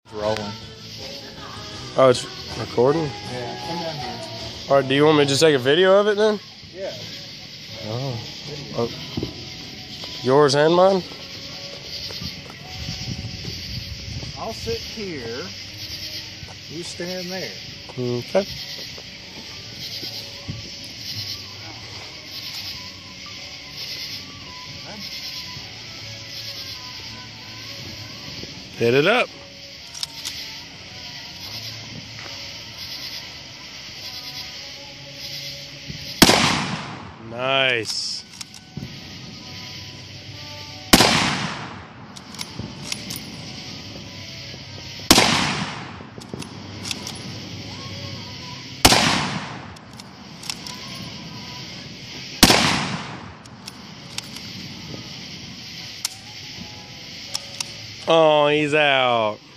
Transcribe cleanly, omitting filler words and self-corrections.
Rolling. Oh, it's recording? Yeah, come down here. Alright, do you want me to just take a video of it then? Yeah. Oh. Yours and mine? I'll sit here. You stand there. Okay. Hit it up. Nice. Oh, he's out.